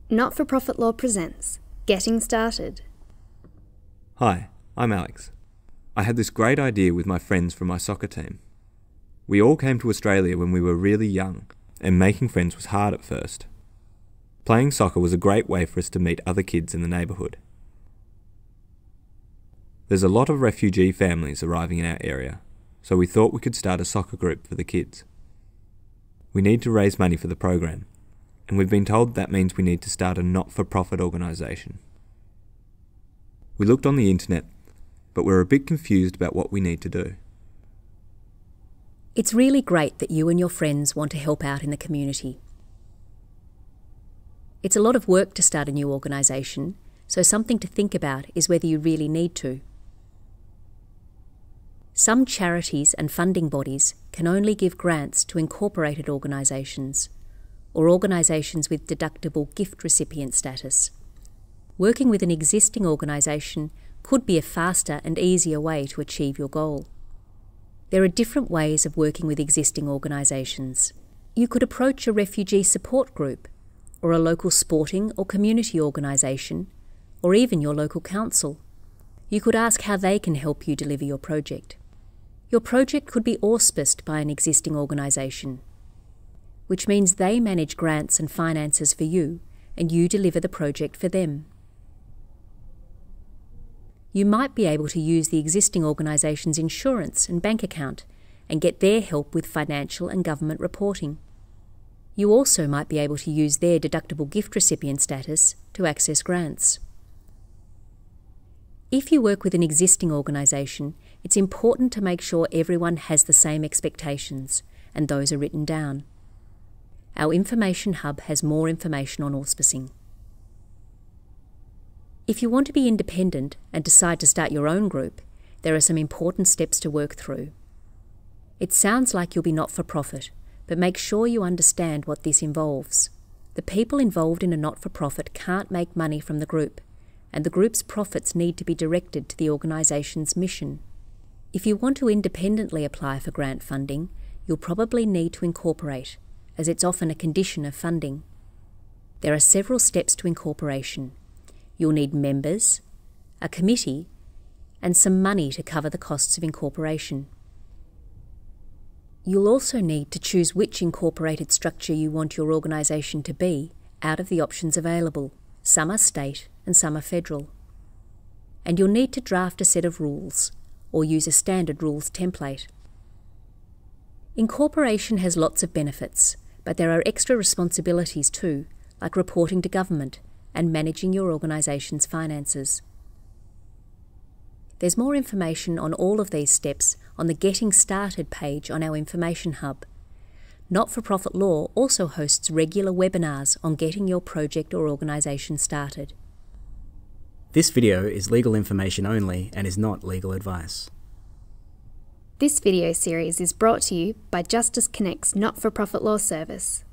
Not-for-Profit Law presents Getting Started. Hi, I'm Alex. I had this great idea with my friends from my soccer team. We all came to Australia when we were really young, and making friends was hard at first. Playing soccer was a great way for us to meet other kids in the neighbourhood. There's a lot of refugee families arriving in our area, so we thought we could start a soccer group for the kids. We need to raise money for the program, and we've been told that means we need to start a not-for-profit organisation. We looked on the internet, but we're a bit confused about what we need to do. It's really great that you and your friends want to help out in the community. It's a lot of work to start a new organisation, so something to think about is whether you really need to. Some charities and funding bodies can only give grants to incorporated organisations or organisations with deductible gift recipient status. Working with an existing organisation could be a faster and easier way to achieve your goal. There are different ways of working with existing organisations. You could approach a refugee support group, or a local sporting or community organisation, or even your local council. You could ask how they can help you deliver your project. Your project could be auspiced by an existing organisation, which means they manage grants and finances for you, and you deliver the project for them. You might be able to use the existing organisation's insurance and bank account and get their help with financial and government reporting. You also might be able to use their deductible gift recipient status to access grants. If you work with an existing organisation, it's important to make sure everyone has the same expectations, and those are written down. Our information hub has more information on auspicing. If you want to be independent and decide to start your own group, there are some important steps to work through. It sounds like you'll be not-for-profit, but make sure you understand what this involves. The people involved in a not-for-profit can't make money from the group, and the group's profits need to be directed to the organisation's mission. If you want to independently apply for grant funding, you'll probably need to incorporate, as it's often a condition of funding. There are several steps to incorporation. You'll need members, a committee, and some money to cover the costs of incorporation. You'll also need to choose which incorporated structure you want your organisation to be out of the options available. Some are state and some are federal. And you'll need to draft a set of rules or use a standard rules template. Incorporation has lots of benefits, but there are extra responsibilities too, like reporting to government and managing your organisation's finances. There's more information on all of these steps on the Getting Started page on our Information Hub. Not-for-Profit Law also hosts regular webinars on getting your project or organisation started. This video is legal information only and is not legal advice. This video series is brought to you by Justice Connect's Not-for-Profit Law Service.